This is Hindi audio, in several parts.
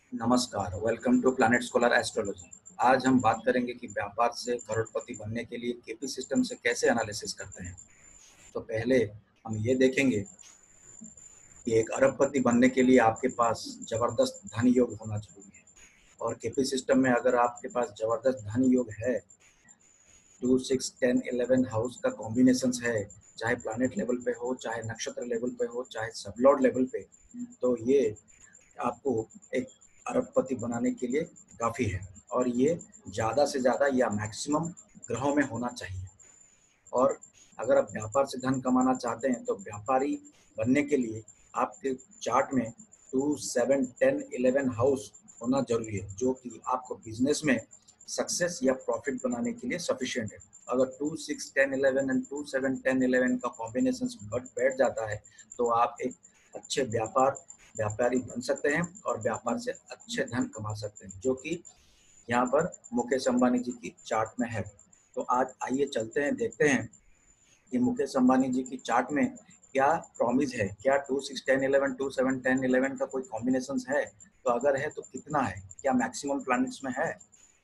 नमस्कार, welcome to planet scholar astrology. आज हम बात करेंगे कि व्यापार से करोड़पति बनने के लिए केपी सिस्टम से कैसे एनालिसिस करते हैं। तो पहले हम ये देखेंगे कि एक अरबपति बनने के लिए आपके पास जबरदस्त धन योग होना चाहिए। और केपी सिस्टम में अगर आपके पास जबरदस्त धन योग है, 2, 6, 10, 11 हाउस का कॉम्बिनेशन है, चाहे प्लैनेट लेवल पे हो, चाहे नक्षत्र लेवल पे हो, चाहे सबलॉर्ड लेवल पे, तो ये आपको एक अरबपति बनाने के लिए काफ़ी है। और ये ज़्यादा से ज़्यादा या मैक्सिमम ग्रहों में होना चाहिए। और अगर आप व्यापार से धन कमाना चाहते हैं तो व्यापारी बनने के लिए आपके चार्ट में 2, 7, 10, 11 हाउस होना जरूरी है, जो कि आपको बिजनेस में सक्सेस या प्रॉफिट बनाने के लिए सफिशिएंट है। अगर 2, 6, 10, 11 एंड 2, 7, 10, 11 का कॉम्बिनेशन बैठ जाता है तो आप एक अच्छे व्यापारी बन सकते हैं और व्यापार से अच्छे धन कमा सकते हैं, जो कि यहाँ पर मुकेश अंबानी जी की चार्ट में है। तो आज आइए चलते हैं, देखते हैं कि मुकेश अंबानी जी की चार्ट में क्या प्रॉमिस है, क्या 2, 6, 10, 11, 2, 7, 10, 11 का कोई कॉम्बिनेशन है, तो अगर है तो कितना है, क्या मैक्सिमम प्लैनेट्स में है।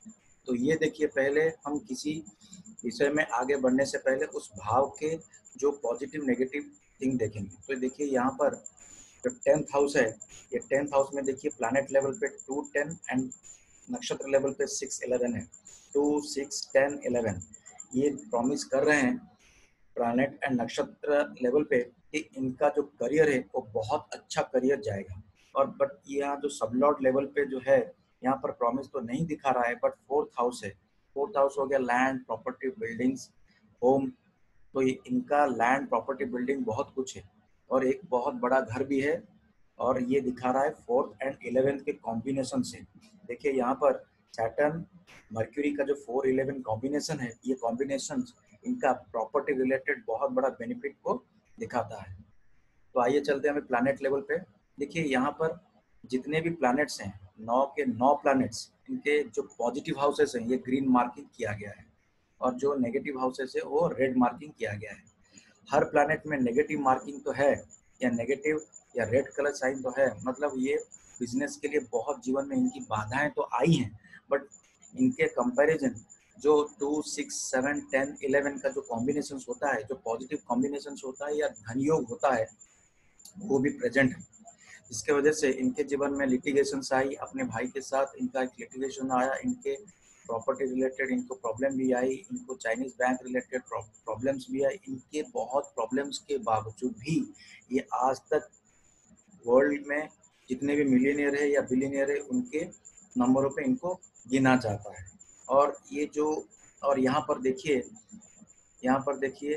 तो ये देखिए, पहले हम किसी विषय में आगे बढ़ने से पहले उस भाव के जो पॉजिटिव नेगेटिव थिंग देखेंगे। तो देखिए यहाँ पर जो 10th हाउस है, ये 10th हाउस में देखिए प्लैनेट लेवल पे 2, 10 एंड नक्षत्र लेवल पे 6, 11 है। 2, 6, 10, 11 ये प्रॉमिस कर रहे हैं प्लैनेट एंड नक्षत्र लेवल पे कि इनका जो करियर है वो बहुत अच्छा करियर जाएगा। और बट यहाँ जो सबलॉर्ड लेवल पे जो है, यहाँ पर प्रॉमिस तो नहीं दिखा रहा है, बट 4th हाउस है। 4th हाउस हो गया लैंड, प्रॉपर्टी, बिल्डिंग्स, होम। तो ये इनका लैंड, प्रॉपर्टी, बिल्डिंग बहुत कुछ है और एक बहुत बड़ा घर भी है। और ये दिखा रहा है 4th एंड 11th के कॉम्बिनेशन से। देखिए यहाँ पर सैटर्न मर्क्यूरी का जो 4-11 कॉम्बिनेशन है, ये कॉम्बिनेशन इनका प्रॉपर्टी रिलेटेड बहुत बड़ा बेनिफिट को दिखाता है। तो आइए चलते हैं हमें प्लैनेट लेवल पे। देखिए यहाँ पर जितने भी प्लैनेट्स हैं, 9 के 9 प्लैनेट्स, इनके जो पॉजिटिव हाउसेस हैं ये ग्रीन मार्किंग किया गया है और जो नेगेटिव हाउसेस है वो रेड मार्किंग किया गया है। हर प्लैनेट में नेगेटिव मार्किंग तो है, या नेगेटिव या रेड कलर साइन तो है, मतलब ये बिजनेस के लिए बहुत जीवन में इनकी बाधाएं तो आई हैं, बट इनके कंपैरिजन जो 2, 6, 7, 10, 11 का जो कॉम्बिनेशन होता है, जो पॉजिटिव कॉम्बिनेशन होता है या धनयोग होता है, वो भी प्रेजेंट है। जिसके वजह से इनके जीवन में लिटिगेशन आई, अपने भाई के साथ इनका एक लिटिगेशन आया, इनके प्रॉपर्टी रिलेटेड इनको प्रॉब्लम भी आई, इनको चाइनीज बैंक रिलेटेड प्रॉब्लम्स भी आई। इनके बहुत प्रॉब्लम्स के बावजूद भी ये आज तक वर्ल्ड में जितने भी मिलियनियर है या बिलियनियर है, उनके नंबरों पे इनको गिना जाता है। और ये जो, और यहाँ पर देखिए, यहाँ पर देखिए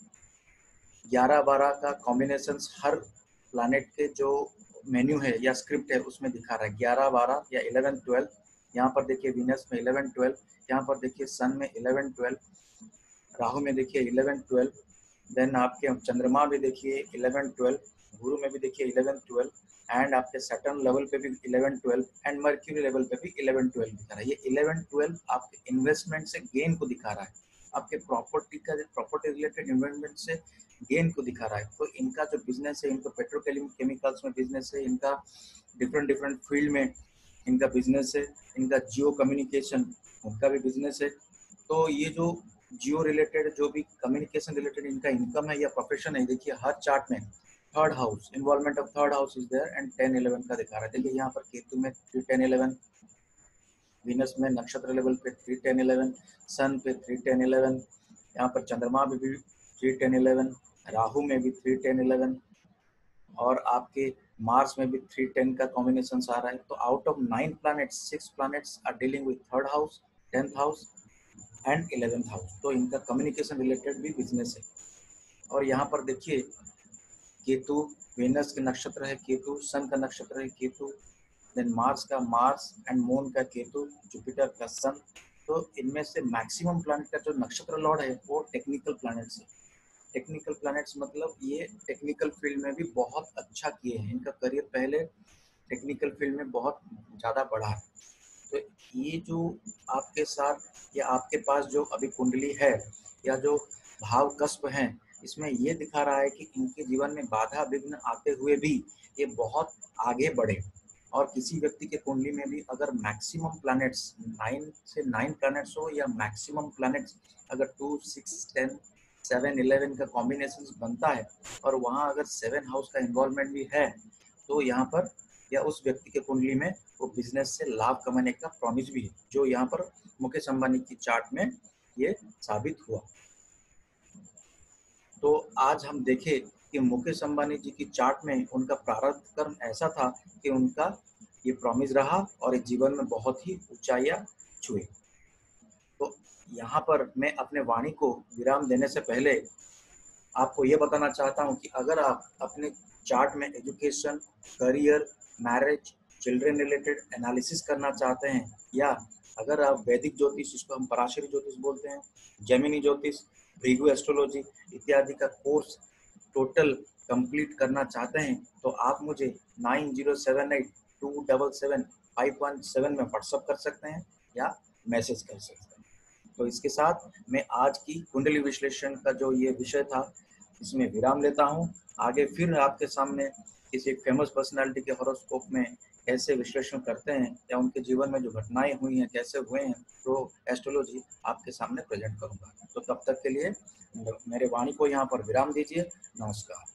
11-12 का कॉम्बिनेशन हर प्लैनेट के जो मेन्यू है या स्क्रिप्ट है उसमें दिखा रहा है। 11-12 या 11-12, यहाँ पर देखिए वीनस में 11-12, यहाँ पर देखिए सन में 11-12, राहु में देखिए 11-12, देन आपके चंद्रमा भी देखिए 11-12, गुरु में भी देखिए 11-12, एंड आपके सैटर्न लेवल पे भी 11-12 एंड मर्क्यूरी लेवल पे भी 11-12 दिखा रहा है। ये 11-12 आपके इन्वेस्टमेंट से गेन को दिखा रहा है, आपके प्रॉपर्टी रिलेटेड इन्वेस्टमेंट से गेन को दिखा रहा है। तो इनका जो बिजनेस है, इनको पेट्रोकेमिकल्स में बिजनेस है, इनका डिफरेंट डिफरेंट फील्ड में इनका बिजनेस है, इनका जियो कम्युनिकेशन उनका भी बिजनेस है। तो ये जो जियो रिलेटेड जो भी कम्युनिकेशन रिलेटेड इनका इनकम है या प्रोफेशन है, देखिए हर चार्ट में third house, involvement of third house is there and 10-11 का दिखा रहा है। देखिए यहाँ पर केतु में 3-10-11, वीनस में नक्षत्र लेवल पे 3-10-11, सन पे 3-10-11, यहाँ पर चंद्रमा में भी 3-10-11, राहु में भी 3-10-11, और आपके मार्स में भी 3-10 का कॉम्बिनेशन आ रहा है। तो out of 9 planets, 6 planets are dealing with third house, 10th house and 11th house. तो इनका कम्युनिकेशन रिलेटेड भी बिजनेस है। और यहाँ पर देखिए केतु, वेनस के नक्षत्र है केतु, सन का नक्षत्र है केतु, देन मार्स का मार्स एंड मून का केतु, जुपिटर का सन। तो इनमें से मैक्सिमम प्लैनेट का जो नक्षत्र लॉर्ड है वो टेक्निकल प्लैनेट्स है। टेक्निकल प्लैनेट्स मतलब ये टेक्निकल फील्ड में भी बहुत अच्छा किए हैं, इनका करियर पहले टेक्निकल फील्ड में बहुत ज़्यादा बढ़ा है। तो ये जो आपके साथ या आपके पास जो अभी कुंडली है या जो भाव कस्प हैं, इसमें ये दिखा रहा है कि इनके जीवन में बाधा विघ्न आते हुए भी ये बहुत आगे बढ़े। और किसी व्यक्ति के कुंडली में भी अगर मैक्सिमम प्लैनेट्स 9 प्लैनेट्स हो या मैक्सिमम प्लैनेट्स अगर 2, 6, 10, 7, 11 का कॉम्बिनेशन बनता है और वहाँ अगर 7 हाउस का इन्वॉल्वमेंट भी है, तो यहाँ पर या उस व्यक्ति के कुंडली में वो बिजनेस से लाभ कमाने का प्रॉमिस भी है, जो यहाँ पर मुकेश अंबानी की चार्ट में ये साबित हुआ। तो आज हम देखें कि मुकेश अंबानी जी की चार्ट में उनका प्रारब्ध कर्म ऐसा था कि उनका ये प्रॉमिस रहा और इस जीवन में बहुत ही ऊंचाइयां छुए। तो यहाँ पर मैं अपने वाणी को विराम देने से पहले आपको ये बताना चाहता हूँ कि अगर आप अपने चार्ट में education, career, marriage, children related analysis करना चाहते हैं, या अगर आप वैदिक ज्योतिष, जिसको हम पराशरी ज्योतिष बोलते हैं, जेमिनी ज्योतिष, भृगु एस्ट्रोलॉजी इत्यादि का कोर्स टोटल कंप्लीट करना चाहते हैं, तो आप मुझे 9078277517 में व्हाट्सअप कर सकते हैं या मैसेज कर सकते हैं। तो इसके साथ मैं आज की कुंडली विश्लेषण का जो ये विषय था इसमें विराम लेता हूँ। आगे फिर आपके सामने किसी फेमस पर्सनालिटी के हॉरोस्कोप में कैसे विश्लेषण करते हैं या उनके जीवन में जो घटनाएं हुई हैं कैसे हुए हैं, तो एस्ट्रोलॉजी आपके सामने प्रेजेंट करूंगा। तो तब तक के लिए मेरे वाणी को यहाँ पर विराम दीजिए। नमस्कार।